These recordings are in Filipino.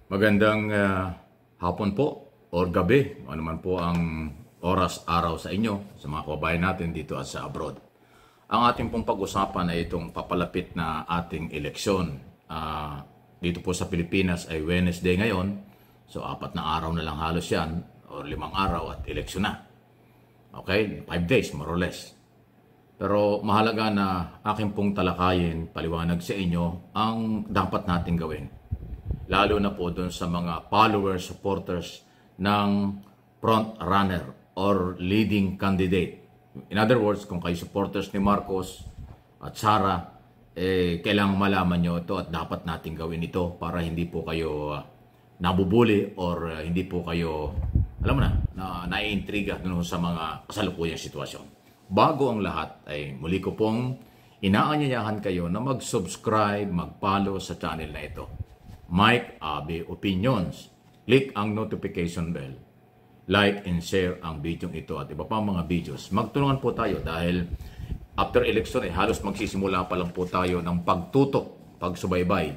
Magandang hapon po or gabi, ano man po ang oras, araw sa inyo, sa mga kababayan natin dito at sa abroad. Ang ating pong pag-usapan ay itong papalapit na ating eleksyon. Dito po sa Pilipinas ay Wednesday ngayon, so 4 na araw na lang halos yan, o 5 araw at eleksyon na. Okay, 5 days more or less. Pero mahalaga na aking pong talakayin, paliwanag sa inyo ang dapat natin gawin. Lalo na po doon sa mga followers, supporters ng front runner or leading candidate. In other words, kung kayo supporters ni Marcos at Sara, kailangan malaman nyo ito at dapat natin gawin ito para hindi po kayo nabubuli or hindi po kayo, alam mo na naiintriga doon sa mga kasalukuyang sitwasyon. Bago ang lahat ay muli ko pong inaanyayahan kayo na mag-subscribe, mag-follow sa channel na ito. Mike Abe Opinions. Click ang notification bell. Like and share ang video ito at iba pang mga videos. Magtulungan po tayo dahil after election ay halos magsisimula pa lang po tayo ng pagtutok, pagsubaybay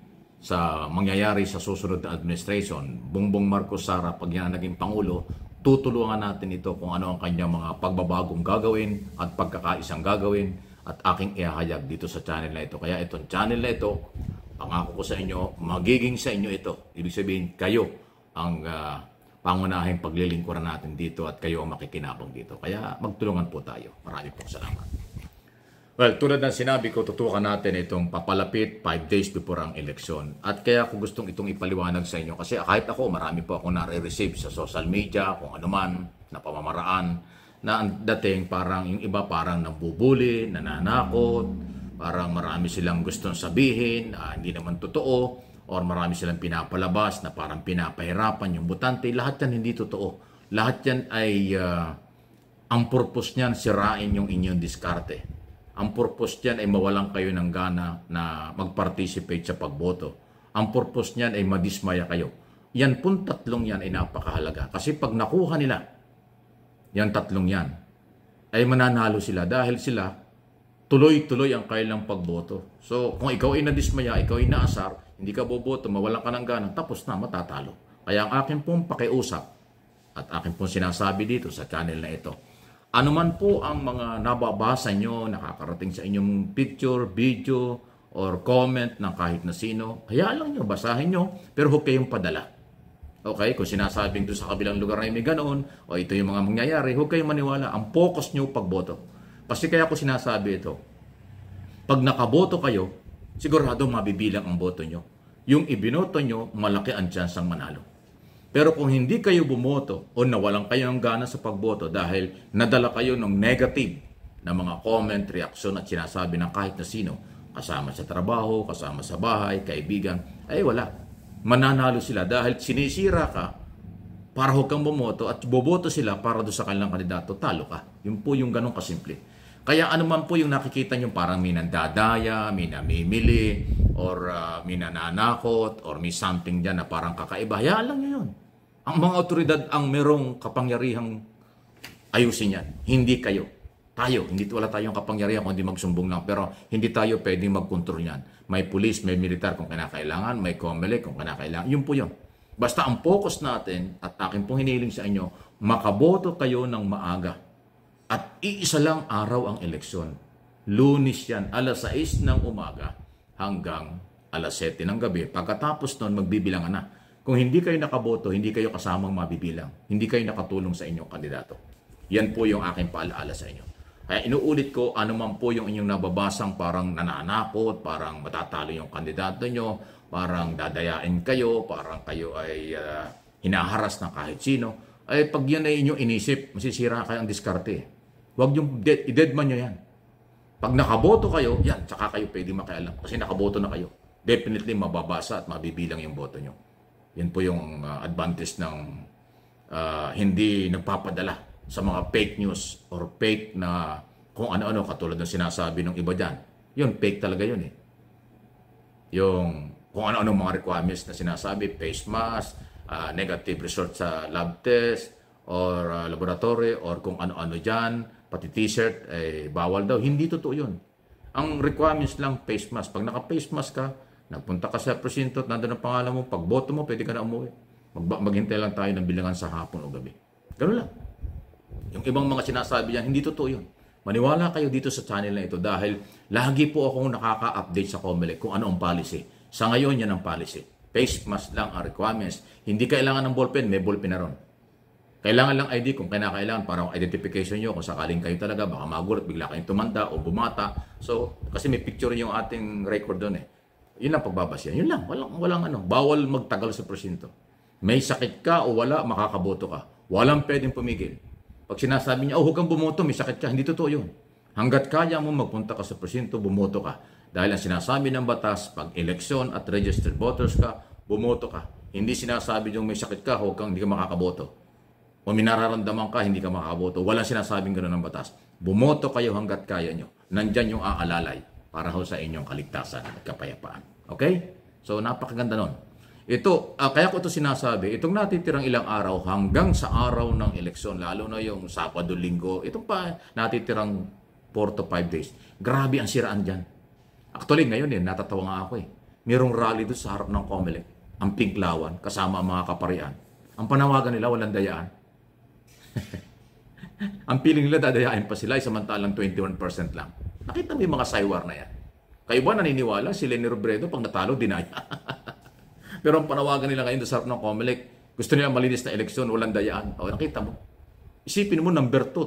sa mangyayari sa susunod na administration. Bongbong Marcos Sara, pag yan naging Pangulo, tutulungan natin ito kung ano ang kanyang mga pagbabagong gagawin at pagkakaisang gagawin at aking ihahayag dito sa channel na ito. Kaya itong channel na ito, pangako ko sa inyo, magiging sa inyo ito. Ibig sabihin, kayo ang pangunahing paglilingkuran natin dito at kayo ang makikinabang dito. Kaya magtulungan po tayo. Maraming pong salamat. Well, tulad ng sinabi ko, tutukan natin itong papalapit 5 days before ang eleksyon. At kaya ko gustong itong ipaliwanag sa inyo. Kasi kahit ako, marami po akong nare-receive sa social media, kung ano man, na pamamaraan, na ang dating parang yung iba parang nambubuli, nananakot, parang marami silang gustong sabihin, hindi naman totoo, or marami silang pinapalabas na parang pinapahirapan yung botante. Lahat yan hindi totoo. Lahat yan ay, ang purpose niyan, sirain yung inyong diskarte. Ang purpose niyan ay mawalan kayo ng gana na mag-participate sa pagboto. Ang purpose niyan ay madismaya kayo. Yan pong tatlong yan ay napakahalaga. Kasi pag nakuha nila, yan tatlong yan, ay mananalo sila dahil sila tuloy-tuloy ang kailang pagboto. So, kung ikaw ay nadismaya, ikaw ay naasar, hindi ka boboto, mawalan ka ng gana, tapos na, matatalo. Kaya ang akin pong pakiusap at akin pong sinasabi dito sa channel na ito, ano man po ang mga nababasa nyo, nakakarating sa inyong picture, video, or comment ng kahit na sino, hayaan lang nyo, basahin nyo, pero huwag kayong padala. Okay? Kung sinasabing doon sa kabilang lugar ay may ganoon, o ito yung mga mangyayari, huwag kayong maniwala. Ang focus nyo pagboto. Kasi kaya ko sinasabi ito, pag nakaboto kayo, sigurado mabibilang ang boto nyo. Yung ibinoto nyo, malaki ang tsansang manalo. Pero kung hindi kayo bumoto o nawalan kayo ng gana sa pagboto dahil nadala kayo ng negative na mga comment, reaksyon at sinasabi ng kahit na sino, kasama sa trabaho, kasama sa bahay, kaibigan, ay wala. Mananalo sila dahil sinisira ka para huwag kang bumoto at boboto sila para doon sa kanilang kandidato, talo ka. Yun po yung ganong kasimple. Kaya ano man po yung nakikita nyo parang may nandadaya, may namimili, or may nananakot, or may something dyan na parang kakaiba, hayaan lang nyo yun. Ang mga otoridad ang merong kapangyarihang ayusin yan. Hindi kayo. Tayo, wala tayong kapangyarihan kung hindi magsumbong lang. Pero hindi tayo pwedeng mag-control yan. May police, may militar kung kinakailangan, may COMELEC kung kinakailangan. Yun po yun. Basta ang focus natin, at akin pong hiniling sa inyo, makaboto kayo ng maaga. At iisa lang araw ang eleksyon. Lunes yan, alas 6 ng umaga hanggang alas 7 ng gabi. Pagkatapos nun, magbibilangan na. Kung hindi kayo nakaboto, hindi kayo kasamang mabibilang. Hindi kayo nakatulong sa inyong kandidato. Yan po yung aking paalaala sa inyo. Kaya inuulit ko, ano man po yung inyong nababasang parang nananakot, parang matatalo yung kandidato nyo, parang dadayain kayo, parang kayo ay hinaharas ng kahit sino, ay pag yan ay inyong inisip, masisira kayo ang diskarte. Huwag yung i-deadman nyo yan. Pag nakaboto kayo, yan, tsaka kayo pwede makialam. Kasi nakaboto na kayo. Definitely mababasa at mabibilang yung boto nyo. Yan po yung advantage ng hindi nagpapadala sa mga fake news or fake na kung ano-ano katulad ng sinasabi ng iba dyan. Yun, fake talaga yun eh. Yung kung ano-ano mga requirements na sinasabi, face mask, negative result sa lab test, or laboratory, or kung ano-ano dyan, pati t-shirt, bawal daw. Hindi totoo yun. Ang requirements lang, face mask. Pag naka-face mask ka, Nagpunta ka sa presinto at nandun ang pangalan mo, pag boto mo, pwede ka na umuwi. Maghintay lang tayo ng bilangan sa hapon o gabi. Ganun lang. Yung ibang mga sinasabi yan, hindi totoo yun. Maniwala kayo dito sa channel na ito dahil lagi po akong nakaka-update sa COMELEC kung ano ang policy. Sa ngayon, yan ang policy. Face mask lang ang requirements. Hindi kailangan ng ballpen, may ballpen na ron. Kailangan lang ID kung kailangan para identification nyo kung sakaling kayo talaga, baka magulat, bigla kayong tumanda o bumata. So, kasi may picture yung ating record doon eh. Yun lang pagbabasya. Yun lang. Walang ano. Bawal magtagal sa presinto. May sakit ka o wala, makakaboto ka. Walang pwedeng pumigil. Pag sinasabi niya, huwag kang bumoto, may sakit ka. Hindi totoo yun. Hanggat kaya mo magpunta ka sa presinto, bumoto ka. Dahil ang sinasabi ng batas, pag eleksyon at registered voters ka, bumoto ka. Hindi sinasabi yung may sakit ka, hindi ka makakaboto. O minararamdaman ka, hindi ka makakaboto. Walang sinasabing gano'n ng batas. Bumoto kayo hanggat kaya nyo. Nandyan yung aalalay para sa inyong kaligtasan at kapayapaan. Okay? So, napakaganda nun. Ito, kaya ko ito sinasabi, itong natitirang ilang araw hanggang sa araw ng eleksyon, lalo na yung Sabado, Linggo, itong pa natitirang 4 to 5 days. Grabe ang siraan dyan. Actually, ngayon natatawa nga ako eh. Merong rally doon sa harap ng COMELEC, ang Pinklawan, kasama ang mga kaparian. Ang panawagan nila, walang dayaan. Ang piling nila, dadayain pa sila, samantalang 21% lang. Nakita mo yung mga saywar na yan. Kayo ba naniniwala si Leni Robredo pag natalo, dinaya? Pero ang panawagan nila ngayon sa harap ng COMELEC, gusto nila malinis na eleksyon, walang dayaan. O, nakita mo. Isipin mo, number 2,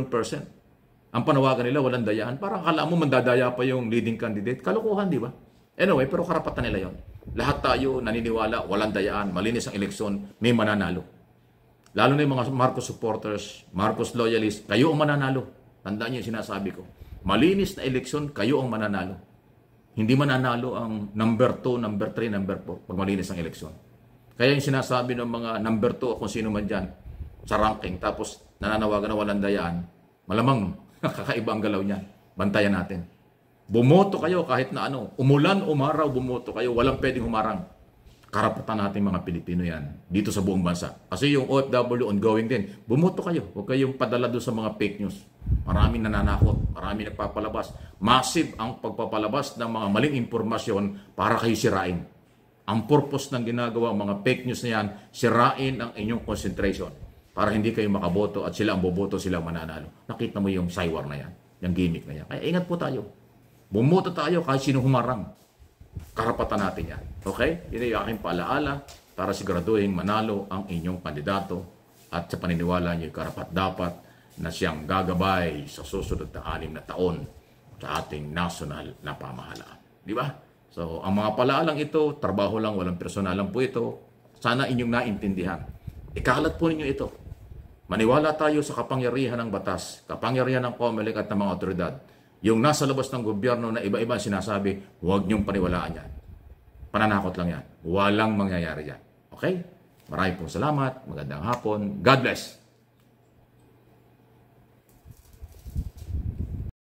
21%. Ang panawagan nila, walang dayaan. Parang akala mo mandadaya pa yung leading candidate. Kalokohan, di ba? Anyway, pero karapatan nila yon. Lahat tayo naniniwala, walang dayaan, malinis ang eleksyon, may mananalo. Lalo na yung mga Marcos supporters, Marcos loyalists, kayo ang mananalo. Tandaan niyo yung sinasabi ko. Malinis na eleksyon, kayo ang mananalo. Hindi mananalo ang number 2, number 3, number 4 pag malinis ang eleksyon. Kaya yung sinasabi ng mga number 2 o kung sino man dyan sa ranking, tapos nananawagan na walang dayaan, malamang kakaiba ang galaw niyan. Bantayan natin. Bumoto kayo kahit na ano. Umulan, umaraw, bumoto kayo. Walang pwedeng humarang. Karapatan natin mga Pilipino yan dito sa buong bansa. Kasi yung OFW ongoing din. Bumoto kayo. Huwag kayong padala doon sa mga fake news. Maraming nananakot. Maraming nagpapalabas. Massive ang pagpapalabas ng mga maling impormasyon para kayo sirain. Ang purpose ng ginagawa mga fake news na yan, sirain ang inyong concentration para hindi kayo makaboto at sila ang boboto, sila ang mananalo. Nakita mo yung saywar na yan. Yung gimmick na yan. Kaya ingat po tayo. Bumoto tayo kahit sino humarang. Karapatan natin yan. Okay? Yun yung aking paalaala para siguraduhin manalo ang inyong kandidato at sa paniniwala niyo karapat dapat na siyang gagabay sa susunod na 6 na taon sa ating national na pamahalaan. Di ba? So, ang mga palaalang ito, trabaho lang, walang personalan po ito. Sana inyong naintindihan. Ikalat po ninyo ito. Maniwala tayo sa kapangyarihan ng batas, kapangyarihan ng COMELEC at ng mga otoridad. Yung nasa labas ng gobyerno na iba-iba sinasabi, huwag niyong paniwalaan yan. Pananakot lang yan. Walang mangyayari yan. Okay? Maraming pong salamat. Magandang hapon. God bless.